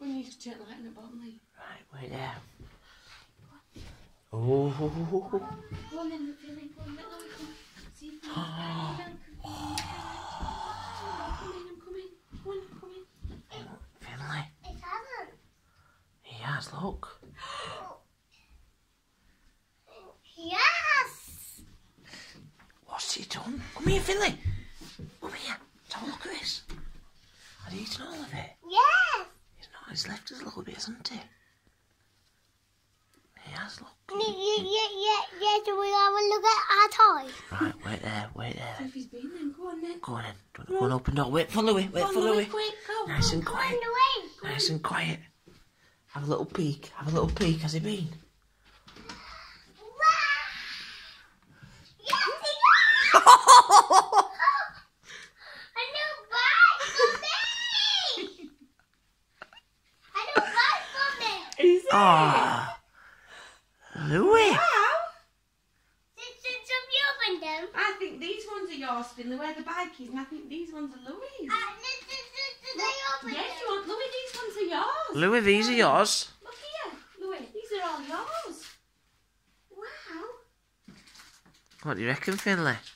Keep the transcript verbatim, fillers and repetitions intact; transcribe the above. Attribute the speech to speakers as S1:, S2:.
S1: Go on, you have to turn the light on the bottom, Lee.
S2: Right, wait there. Oh.
S1: Go on then, Finley. Go on, let Louie come. See if Finley's back. I'm coming, I'm coming. Go on, come in.
S2: Finley.
S3: It hasn't.
S2: He has, look.
S3: Yes!
S2: What's he done? Come here, Finley. Come here. Let's have a look at this. Has he eaten all of it?
S3: Yes!
S2: He's not. He's left us a little bit, hasn't he? He has, look.
S3: Yeah, yeah, yeah, yeah. Do we have a look at our toys?
S2: Right, wait there, wait there.
S1: So if he's been then, go on then.
S2: Go on in. Don't go and open door. Wait for Louie. Wait for Louie.
S1: Quick, go.
S2: Nice
S1: go,
S2: and
S1: go.
S2: quiet.
S3: Go
S2: Nice and quiet. Have a little peek. Have a little peek. Has he been? Ah, Louie.
S1: Wow.
S3: Since you opened them.
S1: I think these ones are yours, Finley, where the bike is, and I think these ones are Louie's.
S3: Uh, did, did, did, did they open
S1: Yes,
S3: them?
S1: you want Louie, these ones are yours.
S2: Louie, these are yours.
S1: Look here, Louie, these are all yours. Wow.
S2: What do you reckon, Finley?